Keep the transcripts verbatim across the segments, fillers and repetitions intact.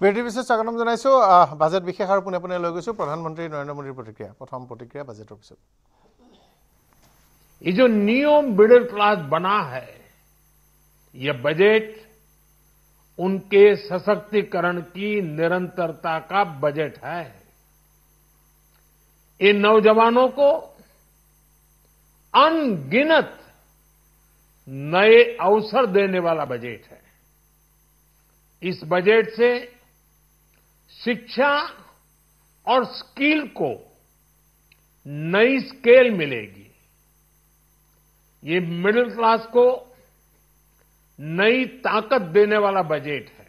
বিৰতি বিশেষ স্বাগতম জনাইছো বাজেট বিশেষ আৰু পুনে পুনে লৈ গৈছো প্ৰধানমন্ত্ৰী নৰেন্দ্ৰ মোদীৰ প্ৰতিক্ৰিয়া প্ৰথম প্ৰতিক্ৰিয়া বাজেটৰ পিছত ये जो न्यू मिडिल क्लास बना है ये बजट उनके सशक्तिकरण की निरंतरता का बजट है। इन नौजवानों को अनगिनत नए अवसर देने वाला बजट है। इस बजट से शिक्षा और स्किल को नई स्केल मिलेगी। ये मिडिल क्लास को नई ताकत देने वाला बजट है।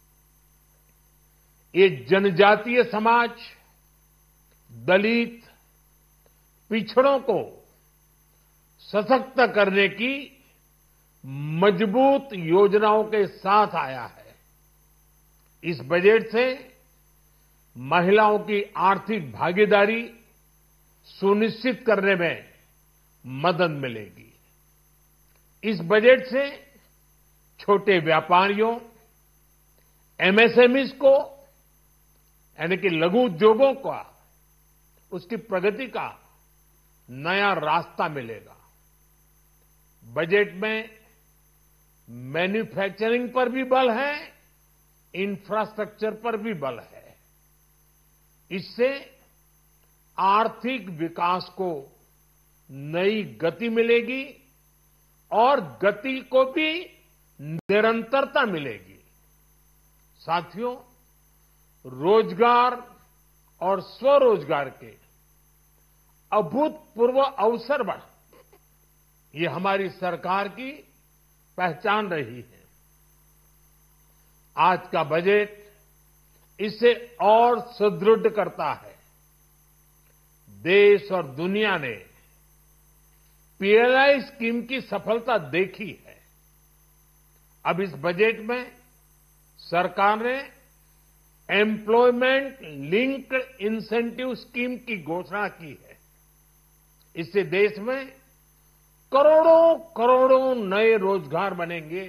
ये जनजातीय समाज, दलित, पिछड़ों को सशक्त करने की मजबूत योजनाओं के साथ आया है। इस बजट से महिलाओं की आर्थिक भागीदारी सुनिश्चित करने में मदद मिलेगी। इस बजट से छोटे व्यापारियों, एमएसएमईज को यानी कि लघु उद्योगों का उसकी प्रगति का नया रास्ता मिलेगा। बजट में मैन्युफैक्चरिंग पर भी बल है, इंफ्रास्ट्रक्चर पर भी बल है। इससे आर्थिक विकास को नई गति मिलेगी और गति को भी निरंतरता मिलेगी। साथियों, रोजगार और स्वरोजगार के अभूतपूर्व अवसर बढ़ ये हमारी सरकार की पहचान रही है। आज का बजट इसे और सुदृढ़ करता है। देश और दुनिया ने पीएलआई स्कीम की सफलता देखी है। अब इस बजट में सरकार ने एम्प्लॉयमेंट लिंक्ड इंसेंटिव स्कीम की घोषणा की है। इससे देश में करोड़ों करोड़ों नए रोजगार बनेंगे।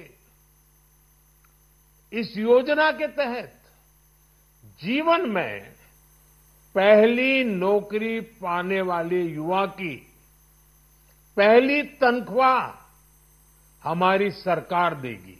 इस योजना के तहत जीवन में पहली नौकरी पाने वाले युवा की पहली तनख्वाह हमारी सरकार देगी।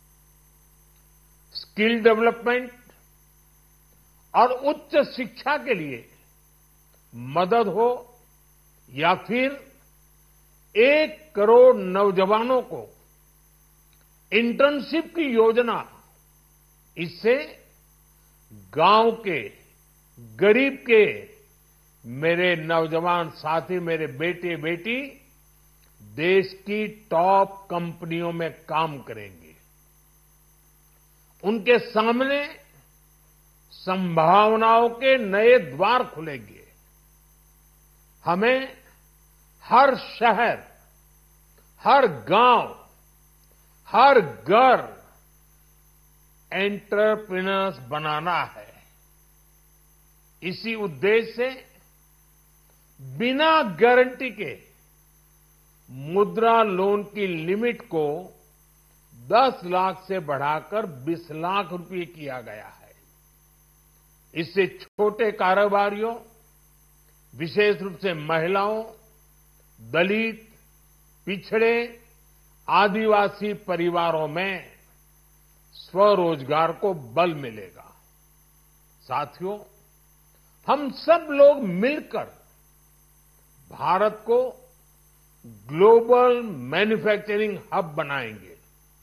स्किल डेवलपमेंट और उच्च शिक्षा के लिए मदद हो या फिर एक करोड़ नौजवानों को इंटर्नशिप की योजना, इससे गांव के गरीब के मेरे नौजवान साथी, मेरे बेटे बेटी देश की टॉप कंपनियों में काम करेंगे। उनके सामने संभावनाओं के नए द्वार खुलेंगे। हमें हर शहर, हर गांव, हर घर एंटरप्रेन्योर्स बनाना है। इसी उद्देश्य से बिना गारंटी के मुद्रा लोन की लिमिट को दस लाख से बढ़ाकर बीस लाख रुपए किया गया है। इससे छोटे कारोबारियों, विशेष रूप से महिलाओं, दलित, पिछड़े, आदिवासी परिवारों में स्वरोजगार को बल मिलेगा। साथियों, हम सब लोग मिलकर भारत को ग्लोबल मैन्युफैक्चरिंग हब बनाएंगे।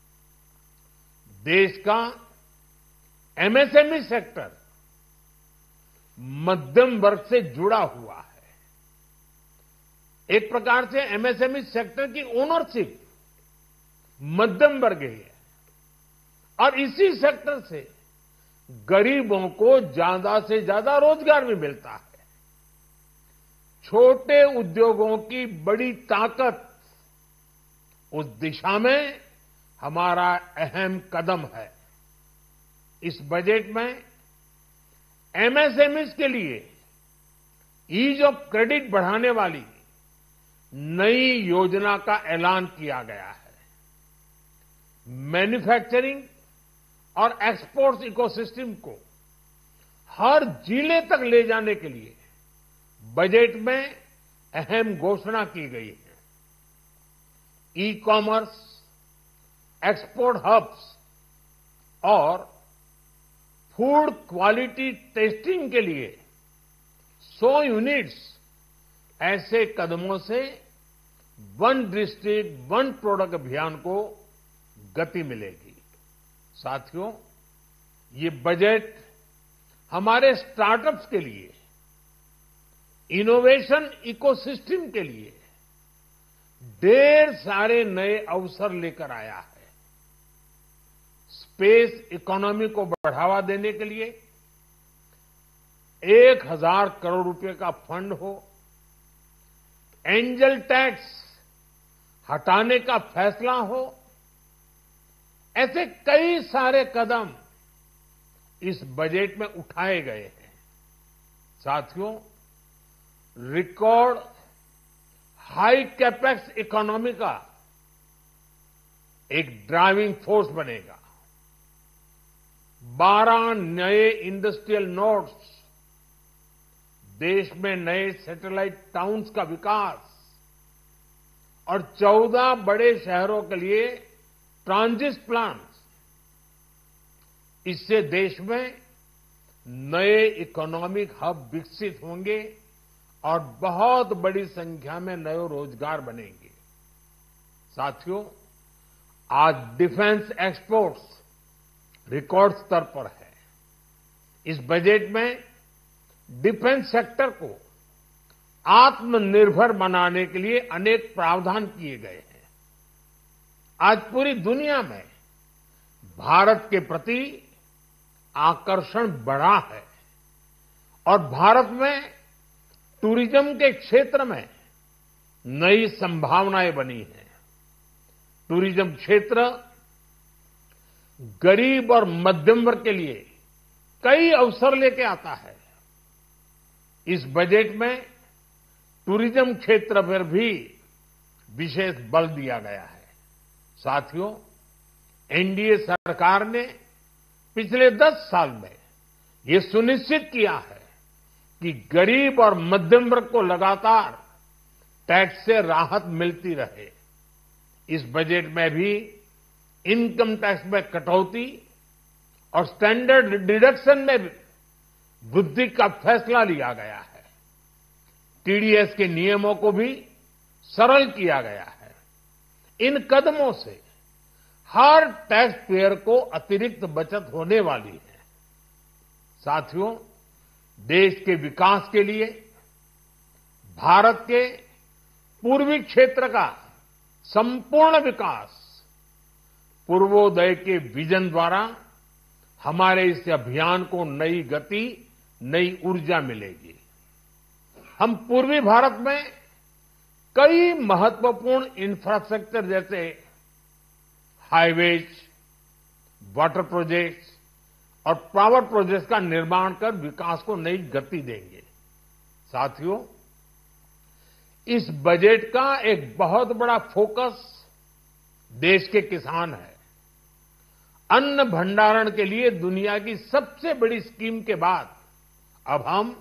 देश का एमएसएमई सेक्टर मध्यम वर्ग से जुड़ा हुआ है। एक प्रकार से एमएसएमई सेक्टर की ओनरशिप मध्यम वर्ग ही है और इसी सेक्टर से गरीबों को ज्यादा से ज्यादा रोजगार भी मिलता है। छोटे उद्योगों की बड़ी ताकत, उस दिशा में हमारा अहम कदम है। इस बजट में एमएसएमईज के लिए ईज ऑफ क्रेडिट बढ़ाने वाली नई योजना का ऐलान किया गया है। मैन्युफैक्चरिंग और एक्सपोर्ट्स इकोसिस्टम को हर जिले तक ले जाने के लिए बजट में अहम घोषणा की गई है। ई कॉमर्स, एक्सपोर्ट हब्स और फूड क्वालिटी टेस्टिंग के लिए सौ यूनिट्स, ऐसे कदमों से वन डिस्ट्रिक्ट वन प्रोडक्ट अभियान को गति मिलेगी। साथियों, ये बजट हमारे स्टार्टअप्स के लिए, इनोवेशन इकोसिस्टम के लिए ढेर सारे नए अवसर लेकर आया है। स्पेस इकोनॉमी को बढ़ावा देने के लिए एक हजार करोड़ रुपए का फंड हो, एंजल टैक्स हटाने का फैसला हो, ऐसे कई सारे कदम इस बजट में उठाए गए हैं। साथियों, रिकॉर्ड हाई कैपेक्स इकोनॉमी का एक ड्राइविंग फोर्स बनेगा। बारह नए इंडस्ट्रियल नोड्स, देश में नए सैटेलाइट टाउन्स का विकास और चौदह बड़े शहरों के लिए ट्रांजिट प्लान्स, इससे देश में नए इकोनॉमिक हब विकसित होंगे और बहुत बड़ी संख्या में नए रोजगार बनेंगे। साथियों, आज डिफेंस एक्सपोर्ट्स रिकॉर्ड स्तर पर है। इस बजट में डिफेंस सेक्टर को आत्मनिर्भर बनाने के लिए अनेक प्रावधान किए गए हैं। आज पूरी दुनिया में भारत के प्रति आकर्षण बढ़ा है और भारत में टूरिज्म के क्षेत्र में नई संभावनाएं बनी हैं। टूरिज्म क्षेत्र गरीब और मध्यम वर्ग के लिए कई अवसर लेके आता है। इस बजट में टूरिज्म क्षेत्र पर भी विशेष बल दिया गया है। साथियों, एनडीए सरकार ने पिछले दस साल में ये सुनिश्चित किया है कि गरीब और मध्यम वर्ग को लगातार टैक्स से राहत मिलती रहे। इस बजट में भी इनकम टैक्स में कटौती और स्टैंडर्ड डिडक्शन में वृद्धि का फैसला लिया गया है। टीडीएस के नियमों को भी सरल किया गया है। इन कदमों से हर टैक्स पेयर को अतिरिक्त बचत होने वाली है। साथियों, देश के विकास के लिए भारत के पूर्वी क्षेत्र का संपूर्ण विकास पूर्वोदय के विजन द्वारा हमारे इस अभियान को नई गति, नई ऊर्जा मिलेगी। हम पूर्वी भारत में कई महत्वपूर्ण इंफ्रास्ट्रक्चर जैसे हाईवेज, वाटर प्रोजेक्ट्स और पावर प्रोजेक्ट्स का निर्माण कर विकास को नई गति देंगे। साथियों, इस बजट का एक बहुत बड़ा फोकस देश के किसान है। अन्न भंडारण के लिए दुनिया की सबसे बड़ी स्कीम के बाद अब हम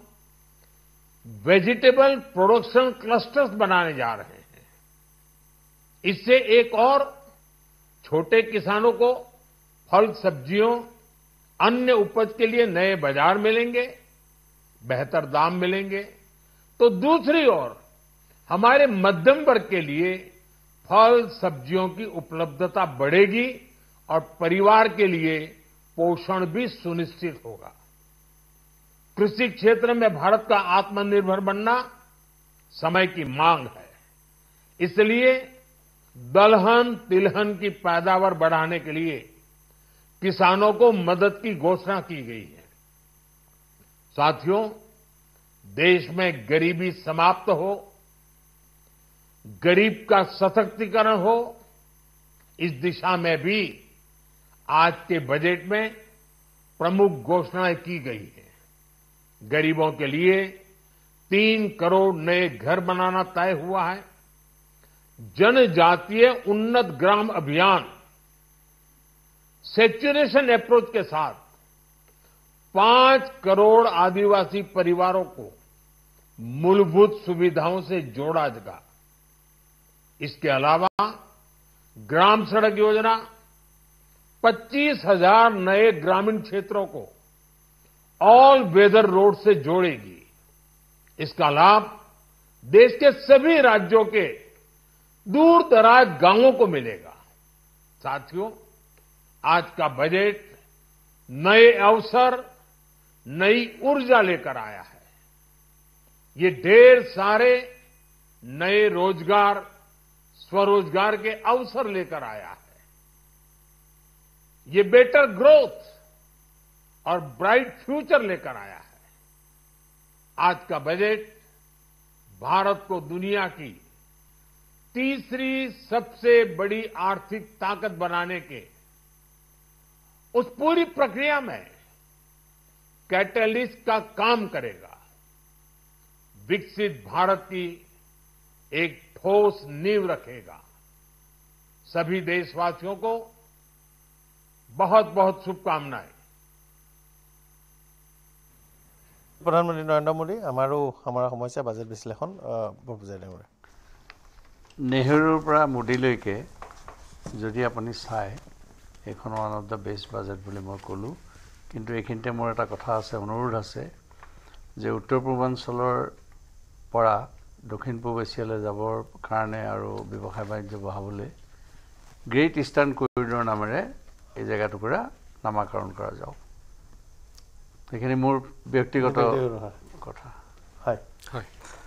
वेजिटेबल प्रोडक्शन क्लस्टर्स बनाने जा रहे हैं। इससे एक और छोटे किसानों को फल, सब्जियों, अन्य उपज के लिए नए बाजार मिलेंगे, बेहतर दाम मिलेंगे, तो दूसरी ओर हमारे मध्यम वर्ग के लिए फल, सब्जियों की उपलब्धता बढ़ेगी और परिवार के लिए पोषण भी सुनिश्चित होगा। कृषि क्षेत्र में भारत का आत्मनिर्भर बनना समय की मांग है। इसलिए दलहन, तिलहन की पैदावार बढ़ाने के लिए किसानों को मदद की घोषणा की गई है। साथियों, देश में गरीबी समाप्त हो, गरीब का सशक्तिकरण हो, इस दिशा में भी आज के बजट में प्रमुख घोषणाएं की गई हैं। गरीबों के लिए तीन करोड़ नए घर बनाना तय हुआ है। जनजातीय उन्नत ग्राम अभियान सैचुरेशन अप्रोच के साथ पांच करोड़ आदिवासी परिवारों को मूलभूत सुविधाओं से जोड़ा जाएगा। इसके अलावा ग्राम सड़क योजना पच्चीस हजार नए ग्रामीण क्षेत्रों को ऑल वेदर रोड से जोड़ेगी। इसका लाभ देश के सभी राज्यों के दूर दराज गांवों को मिलेगा। साथियों, आज का बजट नए अवसर, नई ऊर्जा लेकर आया है। ये ढेर सारे नए रोजगार, स्वरोजगार के अवसर लेकर आया है। ये बेटर ग्रोथ और ब्राइट फ्यूचर लेकर आया है। आज का बजट भारत को दुनिया की तीसरी सबसे बड़ी आर्थिक ताकत बनाने के उस पूरी प्रक्रिया में कैटलिस्ट का काम करेगा। विकसित भारत की एक ठोस नींव रखेगा। सभी देशवासियों को बहुत बहुत शुभकामनाएं। प्रधानमंत्री नरेंद्र मोदी हमारो हमारा समस्या बजट विश्लेषण बुझाइ दियौ। नेहरूर পৰা মোদীলৈকে যদি আপুনি চাই এখন one of the best budget বুলি মই ক'লো, কিন্তু এইখিনিতে মোৰ এটা কথা আছে, অনুৰোধ আছে যে উত্তৰ পূৰ্বাঞ্চলৰ পৰা দক্ষিণ পূব এছিয়ালৈ যাবৰ কাৰণে আৰু ব্যৱসায় বাণিজ্য বঢ়াবলৈ গ্ৰেট ইষ্টাৰ্ণ কৰিডৰ নামেৰে এই জেগাটুকুৰা নামাকৰণ কৰা যাওক। এইখিনি মোৰ ব্যক্তিগত কথা। হয় হয়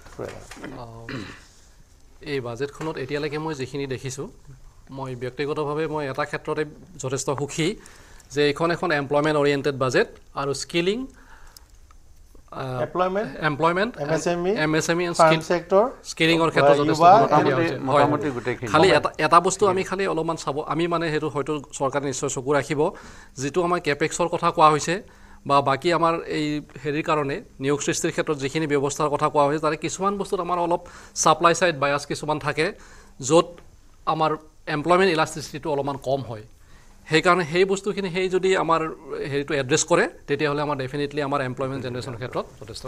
এই বাজেটখনত এতিয়ালৈকে মই যিখিনি দেখিছোঁ, মই ব্যক্তিগতভাৱে মই এটা ক্ষেত্ৰতে যথেষ্ট সুখী যে এইখন এখন এমপ্লয়মেণ্ট অৰিয়েণ্টেড বাজেট আৰু skilling employment employment MSME MSME and farm sector স্কিলিঙৰ ক্ষেত্ৰত যথেষ্ট মোটামুটি গোটেইখিনি। খালি এটা এটা বস্তু আমি খালি অলপমান চাব, আমি মানে সেইটো হয়তো চৰকাৰে নিশ্চয় চকু ৰাখিব, যিটো আমাৰ কেপেক্সৰ কথা কোৱা হৈছে বা বাকী আমাৰ এই হেৰিৰ কাৰণে নিয়োগ সৃষ্টিৰ ক্ষেত্ৰত যিখিনি ব্যৱস্থাৰ কথা কোৱা হৈছে, তাৰে কিছুমান বস্তুত আমাৰ অলপ ছাপ্লাই ছাইড বায়াছ কিছুমান থাকে, য'ত আমাৰ এমপ্লয়মেণ্ট ইলাষ্টিচিটিটো অলপমান কম হয়। সেইকাৰণে সেই বস্তুখিনি সেই যদি আমাৰ হেৰিটো এড্ৰেছ কৰে, তেতিয়াহ'লে আমাৰ ডেফিনেটলি আমাৰ এমপ্লয়মেণ্ট জেনেৰেশ্যনৰ ক্ষেত্ৰত যথেষ্ট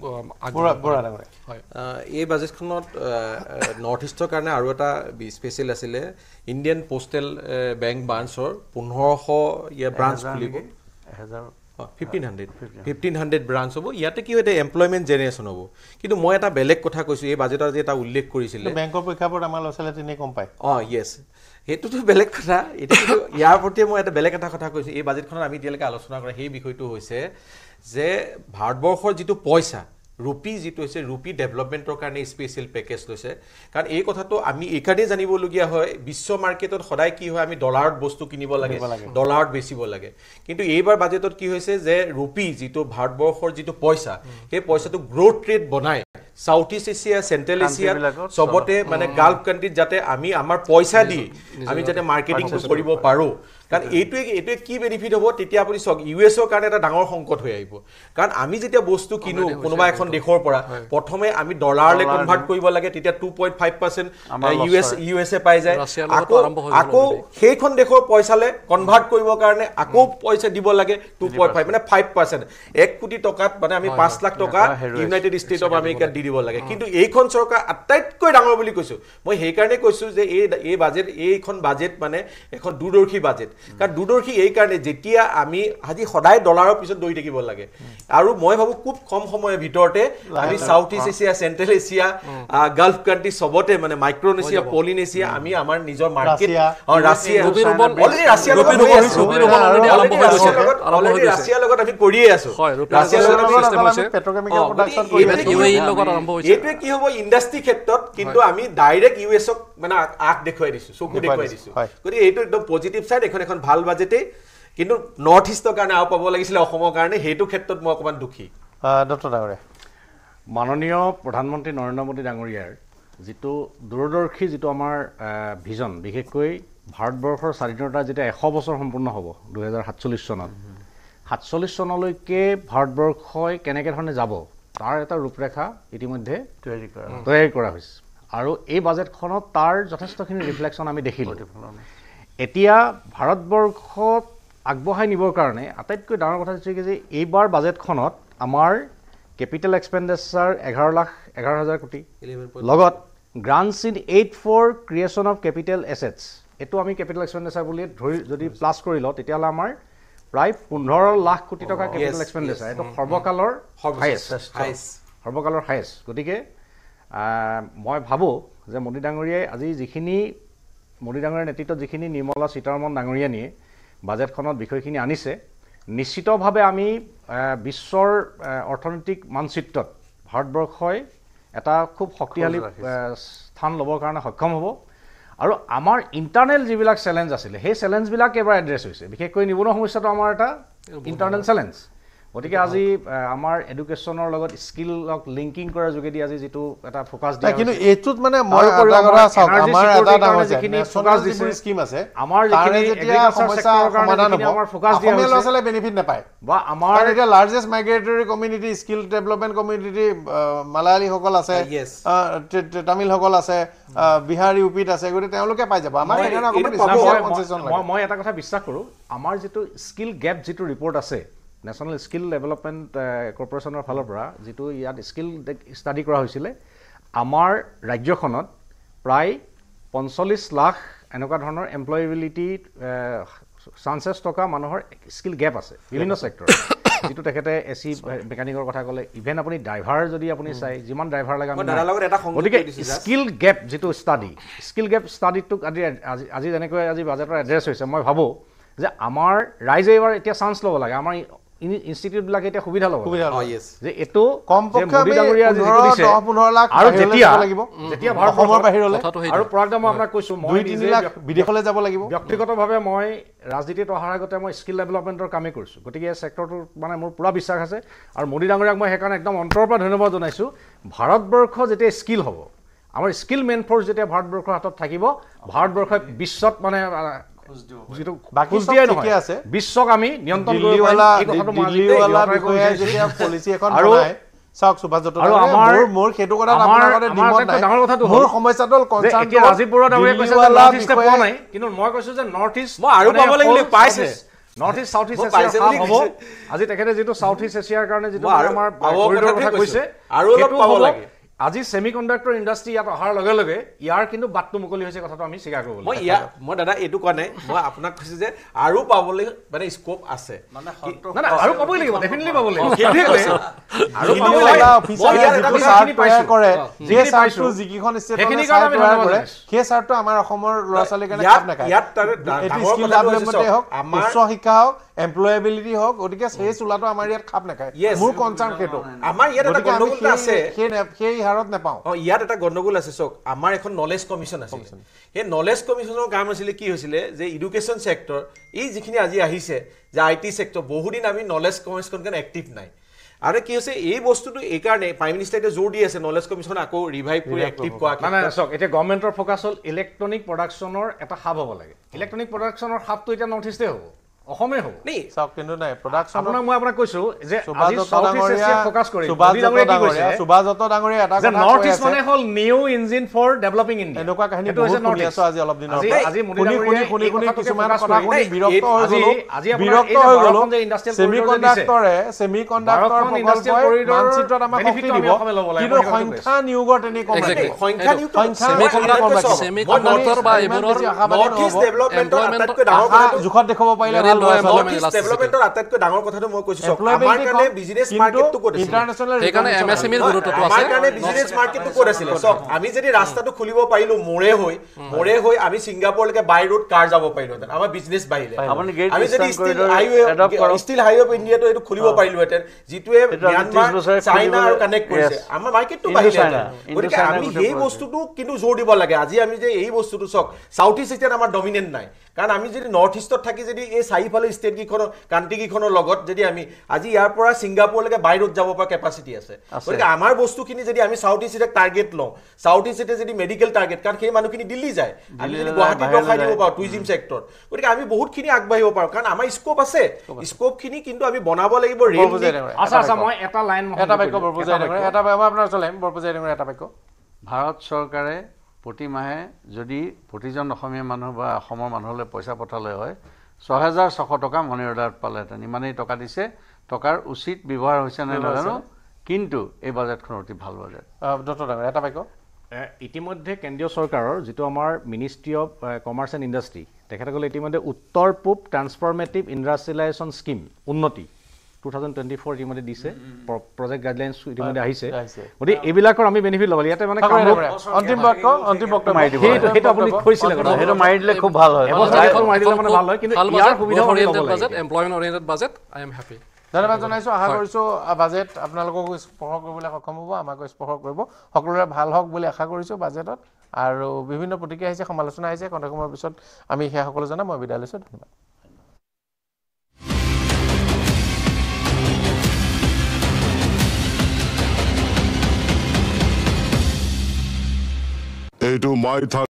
আগবঢ়া। হয় এই বাজেটখনত নৰ্থ ইষ্টৰ কাৰণে আৰু এটা স্পেচিয়েল আছিলে, ইণ্ডিয়ান পোষ্টেল বেংক ব্ৰাঞ্চৰ পোন্ধৰশ ইয়াৰ ব্ৰাঞ্চ খুলিব। এহেজাৰ fifteen hundred fifteen hundred branch হ'ব। ইয়াতে কি হয়, এমপ্লয়মেণ্ট জেনেৰেশ্যন হ'ব। কিন্তু মই এটা বেলেগ কথা কৈছোঁ, এই বাজেটত যে এটা উল্লেখ কৰিছিলে বেংকৰ পৰীক্ষাবোৰত আমাৰ ল'ৰা ছোৱালীয়ে তেনেই কম পায়। অঁ য়েছ, সেইটোতো বেলেগ কথা। এতিয়া কিন্তু ইয়াৰ প্ৰতি মই এটা বেলেগ এটা কথা কৈছোঁ। এই বাজেটখনত আমি এতিয়ালৈকে আলোচনা কৰা সেই বিষয়টো হৈছে যে ভাৰতবৰ্ষৰ যিটো পইচা ৰুপি যিটো হৈছে, ৰুপি ডেভেলপমেণ্টৰ কাৰণে স্পেচিয়েল পেকেজ লৈছে। কাৰণ এই কথাটো আমি এইকাৰণেই জানিবলগীয়া হয়, বিশ্ব মাৰ্কেটত সদায় কি হয়, আমি ডলাৰত বস্তু কিনিব লাগে, ডলাৰত বেচিব লাগে। কিন্তু এইবাৰ বাজেটত কি হৈছে যে ৰুপি যিটো ভাৰতবৰ্ষৰ যিটো পইচা, সেই পইচাটো গ্ৰথ ৰেট বনাই south east Asia, central Asia চবতে মানে গাল্ফ কাণ্ট্ৰিত যাতে আমি আমাৰ পইচা দি আমি যাতে মাৰ্কেটিংটো কৰিব পাৰোঁ। কাৰণ এইটোৱে এইটোৱে কি বেনিফিট হ'ব, তেতিয়া আপুনি চাওক ইউ এছৰ কাৰণে এটা ডাঙৰ সংকট হৈ আহিব। কাৰণ আমি যেতিয়া বস্তু কিনো কোনোবা এখন দেশৰ পৰা, প্ৰথমে আমি ডলাৰলৈ কনভাৰ্ট কৰিব লাগে, তেতিয়া two point five percent U S U S A পাই যায়। আকৌ আকৌ সেইখন দেশৰ পইচালৈ কনভাৰ্ট কৰিবৰ কাৰণে আকৌ পইচা দিব লাগে টু পইণ্ট ফাইভ মানে ফাইভ পাৰ্চেণ্ট। এক কোটি টকাত মানে আমি পাঁচ লাখ টকা ইউনাইটেড ষ্টেট অফ আমেৰিকাত দি দিব লাগে। কিন্তু এইখন চৰকাৰ আটাইতকৈ ডাঙৰ বুলি কৈছোঁ মই। সেইকাৰণে কৈছোঁ যে এই এই বাজেট এইখন বাজেট মানে এখন দূৰদৰ্শী বাজেট। কাৰণ দূৰদৰ্শী এইকাৰণে, যেতিয়া আমি আজি সদায় ডলাৰৰ পিছত দৌৰি থাকিব লাগে, আৰু মই ভাবোঁ খুব কম সময়ৰ ভিতৰতে আমি south east Asia, central Asia, gulf country চবতে মানে মাইক্ৰনেছিয়া, পলিনেছিয়া, আমি আমাৰ নিজৰ মাৰ্কেট ৰাছিয়া অলৰেডি ৰাছিয়াৰ লগত ৰাছিয়াৰ লগত আমি কৰিয়ে আছোঁ। এইটোৱে কি হ'ব ইণ্ডাষ্ট্ৰি ক্ষেত্ৰত, কিন্তু আমি ডাইৰেক্ট ইউ এছক মানে আগ দেখুৱাই দিছোঁ, চকু দেখুৱাই দিছোঁ। গতিকে এইটো একদম পজিটিভ চাইড। এখন এখন ভাল বাজেটেই, কিন্তু নৰ্থ ইষ্টৰ কাৰণে আৰু পাব লাগিছিলে, অসমৰ কাৰণে সেইটো ক্ষেত্ৰত মই অকণমান দুখী। ডক্টৰ ডাঙৰীয়া, মাননীয় প্ৰধানমন্ত্ৰী নৰেন্দ্ৰ মোদী ডাঙৰীয়াৰ যিটো দূৰদৰ্শী যিটো আমাৰ ভিজন, বিশেষকৈ ভাৰতবৰ্ষৰ স্বাধীনতা যেতিয়া এশ বছৰ সম্পূৰ্ণ হ'ব দুহেজাৰ সাতচল্লিছ চনত, সাতচল্লিছ চনলৈকে ভাৰতবৰ্ষই কেনেকৈ ধৰণে যাব তাৰ এটা ৰূপৰেখা ইতিমধ্যে তৈয়াৰী কৰা তৈয়াৰী কৰা হৈছে। আৰু এই বাজেটখনত তাৰ যথেষ্টখিনি ৰিফ্লেকশ্যন আমি দেখিলোঁ। এতিয়া ভাৰতবৰ্ষত আগবঢ়াই নিবৰ কাৰণে আটাইতকৈ ডাঙৰ কথা হৈছে কি যে এইবাৰ বাজেটখনত আমাৰ কেপিটেল এক্সপেণ্ডিচাৰ এঘাৰ লাখ এঘাৰ হাজাৰ কোটি লগত grants in aid for creation of capital assets এইটো আমি কেপিটেল এক্সপেণ্ডিচাৰ বুলি ধৰি যদি প্লাছ কৰি লওঁ তেতিয়াহ'লে আমাৰ প্ৰায় পোন্ধৰ লাখ কোটি টকা কেপিটেল এক্সপেণ্ডিচাৰ এইটো সৰ্বকালৰ হায়েষ্ট সৰ্বকালৰ হায়েষ্ট গতিকে মই ভাবোঁ যে মোদী ডাঙৰীয়াই আজি যিখিনি মোদী ডাঙৰীয়াৰ নেতৃত্বত যিখিনি নিৰ্মলা সীতাৰমণ ডাঙৰীয়ানীয়ে বাজেটখনত বিষয়খিনি আনিছে নিশ্চিতভাৱে আমি বিশ্বৰ অৰ্থনৈতিক মানচিত্ৰত ভাৰতবৰ্ষই এটা খুব শক্তিশালী স্থান ল'বৰ কাৰণে সক্ষম হ'ব আৰু আমাৰ ইণ্টাৰনেল যিবিলাক চেলেঞ্জ আছিলে সেই চেলেঞ্জবিলাক এবাৰ এড্ৰেছ হৈছে বিশেষকৈ নিবনুৱা সমস্যাটো আমাৰ এটা ইণ্টাৰনেল চেলেঞ্জ গতিকে আজি আমাৰ এডুকেশ্যনৰ লগত স্কিলক লিংকিং কৰাৰ যোগেদি আজি যিটো এটা ফ'কাছ দিয়া কিন্তু এইটোত মানে মই এটা কথা চাওক আমাৰ এটা ডাঙৰ যিখিনি ফ'কাছ দিছে স্কিম আছে আমাৰ যিখিনি যেতিয়া সমস্যা সমাধান হ'ব আমাৰ ফ'কাছ দিয়া হৈছে ল'ৰা ছোৱালীয়ে বেনিফিট নাপায় বা আমাৰ এতিয়া largest migratory community skill development community মালায়ালীসকল আছে তামিলসকল আছে বিহাৰ ইউ পিত আছে গতিকে তেওঁলোকে পাই যাব আমাৰ সেইকাৰণে অকণমান মই এটা কথা বিশ্বাস কৰোঁ আমাৰ যিটো স্কিল গেপ যিটো ৰিপৰ্ট আছে নেশ্যনেল স্কিল ডেভেলপমেণ্ট কৰ্পৰেশ্যনৰ ফালৰ পৰা যিটো ইয়াত স্কিল ষ্টাডি কৰা হৈছিলে আমাৰ ৰাজ্যখনত প্ৰায় পঞ্চল্লিছ লাখ এনেকুৱা ধৰণৰ এমপ্লয়েবিলিটি চান্সেছ থকা মানুহৰ স্কিল গেপ আছে বিভিন্ন ছেক্টৰত যিটো তেখেতে এ চি মেকানিকৰ কথা ক'লে ইভেন আপুনি ড্ৰাইভাৰ যদি আপুনি চাই যিমান ড্ৰাইভাৰ লাগে গতিকে স্কিল গেপ যিটো ষ্টাডি স্কিল গেপ ষ্টাডিটোক আজি আজি যেনেকৈ আজি বাজেটৰ এড্ৰেছ হৈছে মই ভাবোঁ যে আমাৰ ৰাইজে এইবাৰ এতিয়া চান্স ল'ব লাগে আমাৰ ইনষ্টিটিউটবিলাকে এতিয়া সুবিধা ল'ব যে এইটো কমপক্ষে পোন্ধৰ লাখ আৰু যেতিয়া যেতিয়া অসমৰ বাহিৰলৈ আৰু প্ৰডাক্ট মই আপোনাক কৈছোঁ মই তিনি লাখ বিদেশলৈ যাব লাগিব ব্যক্তিগতভাৱে মই ৰাজনীতিত অহাৰ আগতে মই স্কিল ডেভেলপমেণ্টৰ কামেই কৰিছোঁ গতিকে এই ছেক্টৰটোৰ মানে মোৰ পূৰা বিশ্বাস আছে আৰু মোদী ডাঙৰীয়াক মই সেইকাৰণে একদম অন্তৰৰ পৰা ধন্যবাদ জনাইছোঁ ভাৰতবৰ্ষ যেতিয়া স্কিল হ'ব আমাৰ স্কিল মেন ফ'ৰ্চ যেতিয়া ভাৰতবৰ্ষৰ হাতত থাকিব ভাৰতবৰ্ষই বিশ্বত মানে যিটো বাকী ঠিকে আছে বিশ্বক আমি নিয়ন্ত্ৰণ কৰিব পলিচি এখন বনাই চাওক সুভাষ জট্ট আৰু আমাৰ মোৰ সেইটো কথা আপোনাৰ আগতে ডিমত নাই ডাঙৰ কথাটো মোৰ সমস্যাটো কনচাৰ্ন এতিয়া ৰাজীৱ বৰুৱা ডাঙৰীয়াই কৈছে যে নৰ্থ ইষ্টে পোৱা নাই কিন্তু মই কৈছোঁ যে নৰ্থ ইষ্ট মই আৰু পাব লাগিলে পাইছে নৰ্থ ইষ্ট চাউথ ইষ্ট এছিয়াৰ হ'ব আজি তেখেতে যিটো চাউথ ইষ্ট এছিয়াৰ কাৰণে যিটো আমাৰ কৰিডৰৰ কথা কৈছে আৰু অলপ পাব লাগে আজি ছেমি কণ্ডাক্টৰ ইণ্ডাষ্ট্ৰী ইয়াত অহাৰ লগে লগে ইয়াৰ কিন্তু বাটটো মুকলি হৈছে কথাটো আমি স্বীকাৰ কৰিব মই ইয়াৰ মই দাদা এইটো কোৱা নাই মই আপোনাক কৈছোঁ যে আৰু পাবলৈ মানে স্কোপ আছে মানে আৰু পাবই লাগিব ডেফিনেটলি পাব লাগিব সেই চাৰ্টটো আমাৰ অসমৰ ল'ৰা ছোৱালীৰ কাৰণে খাপ নাখায় উচ্চ শিক্ষা হওক এমপ্লয়েবিলিটি হওক গতিকে সেই চোলাটো আমাৰ ইয়াত খাপ নাখায় মোৰ কনচাৰ্ন সেইটো আমাৰ ইয়াত এটা গণ্ডগোল আছে সেই হাৰত নাপাওঁ অঁ ইয়াত এটা গণ্ডগোল আছে চাওক আমাৰ এখন নলেজ কমিশ্যন আছিল সেই নলেজ কমিশ্যনৰ কাম আছিলে কি হৈছিলে যে এডুকেশ্যন ছেক্টৰ এই যিখিনি আজি আহিছে যে আই টি ছেক্টৰ বহুদিন আমি নলেজ কমিশ্যন কাৰণে এক্টিভ নাই আৰু কি হৈছে এই বস্তুটো এইকাৰণে প্ৰাইম মিনিষ্টাৰে জোৰ দি আছে নলেজ কমিশ্যন আকৌ ৰিভাইভ কৰি এক্টিভ কৰা মানে চাওক এতিয়া গভৰ্ণমেণ্টৰ ফ'কাছ হ'ল ইলেক্ট্ৰনিক প্ৰডাকশ্যনৰ এটা হাব হ'ব লাগে ইলেক্ট্ৰনিক প্ৰডাকশ্যনৰ হাবটো এতিয়া নৰ্থ ইষ্টে হ'ব অসমে হ'ব নি চাওক কিন্তু নাই প্ৰডাকশ্যন আপোনাক মই আপোনাক কৈছোঁ যে আজি সাউথ ইষ্ট এছিয়া ফ'কাছ কৰি সুভাষ জট্ট ডাঙৰীয়া এটা কথা নৰ্থ ইষ্ট মানে হ'ল new engine for developing India এনেকুৱা কাহিনী বহুত শুনি আছো আজি অলপ দিনৰ পৰা আজি শুনি শুনি শুনি শুনি কিছুমান কথা শুনি বিৰক্ত হৈ গ'লো বিৰক্ত হৈ গ'লো ছেমি কণ্ডাক্টৰে ছেমি কণ্ডাক্টৰ প্ৰকল্পই মানচিত্ৰত আমাক শক্তি দিব কিন্তু সংখ্যা নিয়োগৰ তেনে কম সংখ্যা নিয়োগ ছেমি কণ্ডাক্টৰ ছেমি কণ্ডাক্টৰ বা এইবোৰৰ নৰ্থ ইষ্ট ডেভেলপমেণ্টৰ আটাইতকৈ ডাঙৰ কথাটো জোখত দেখুৱাব পাৰিলে ডেভেলপমেণ্টৰ আটাইতকৈ ডাঙৰ কথাটো মই কৈছোঁ আমাৰ কাৰণে বিজনেছ মাৰ্কেটটো ক'ত আছিল সেইকাৰণে এম এছ এম ইৰ গুৰুত্বটো আছে আমাৰ কাৰণে বিজনেছ মাৰ্কেটটো ক'ত আছিলে চাওক আমি যদি ৰাস্তাটো খুলিব পাৰিলো মোৰে হৈ মোৰে হৈ আমি ছিংগাপুৰলৈকে বাই ৰোড কাৰ যাব পাৰিলোহেঁতেন আমাৰ বিজনেছ বাঢ়িলে আমি যদি still highway still highway of ইণ্ডিয়াটো এইটো খুলিব পাৰিলোহেঁতেন যিটোৱে ম্যানমাৰ চাইনা আৰু কানেক্ট কৰিছে আমাৰ মাৰ্কেটটো বাঢ়িলেহেঁতেন গতিকে আমি সেই বস্তুটো কিন্তু জোৰ দিব লাগে আজি আমি যে এই বস্তুটো চাওক চাউথ ইষ্ট এছিয়াত আমাৰ ডমিনেণ্ট নাই কাৰণ আমি যদি নৰ্থ ইষ্টত থাকি যদি এই চাৰিফালে ষ্টেটকেইখনৰ কাণ্ট্ৰিকেইখনৰ লগত যদি আমি আজি ইয়াৰ পৰা ছিংগাপুৰলৈকে বাই ৰোড যাব পৰা কেপাচিটি আছে গতিকে আমাৰ বস্তুখিনি যদি আমি চাউথ ইষ্ট এছিয়াক টাৰ্গেট লওঁ চাউথ ইষ্ট এছিয়া যদি মেডিকেল টাৰ্গেট কাৰণ সেই মানুহখিনি দিল্লী যায় আমি যদি গুৱাহাটীত ৰখাই দিব পাৰোঁ টুৰিজিম ছেক্টৰত গতিকে আমি বহুতখিনি আগবাঢ়িব পাৰোঁ কাৰণ আমাৰ স্কোপ আছে স্কোপখিনি কিন্তু আমি বনাব লাগিব ৰেল আচ্ছা আচ্ছা মই এটা লাইন এটা বাক্য বৰপূজাই এটা মই আপোনাৰ চলাম বৰপূজাই এটা বাক্য ভাৰত চৰকাৰে প্ৰতি মাহে যদি প্ৰতিজন অসমীয়া মানুহ বা অসমৰ মানুহলৈ পইচা পঠালে হয় ছয় হাজাৰ ছশ টকা মানি অৰ্ডাৰত পালেহেঁতেন ইমানেই টকা দিছে টকাৰ উচিত ব্যৱহাৰ হৈছে নে নাজানো কিন্তু এই বাজেটখন অতি ভাল বাজেট ডক্টৰ ডাঙৰ এটা পাইক ইতিমধ্যে কেন্দ্ৰীয় চৰকাৰৰ যিটো আমাৰ ministry of commerce and industry তেখেতসকলে ইতিমধ্যে উত্তৰ পূব transformative industrialization scheme Unnati two thousand twenty four ইতিমধ্যে দিছে প্ৰজেক্ট গাইডলাইনছ ইতিমধ্যে আহিছে গতিকে এইবিলাকৰ আমি বেনিফিট ল'ব ইয়াতে মানে অন্তিম বাক্য অন্তিম বাক্য মাৰি দিব সেইটো আপুনি কৈছিলে সেইটো মাৰি দিলে খুব ভাল হয় মাৰি দিলে মানে ভাল হয় কিন্তু ইয়াৰ সুবিধা budget employment oriented budget I am happy ধন্যবাদ জনাইছোঁ আশা কৰিছোঁ বাজেট আপোনালোককো স্পৰ্শ কৰিবলৈ সক্ষম হ'ব আমাকো স্পৰ্শ কৰিব সকলোৰে ভাল হওক বুলি আশা কৰিছোঁ বাজেটত আৰু বিভিন্ন প্ৰতিক্ৰিয়া আহিছে সমালোচনা আহিছে কণ্ঠ সময়ৰ পিছত আমি সেয়া সকলো জনাম মই বিদায় লৈছোঁ ধন্যবাদ এইটো মই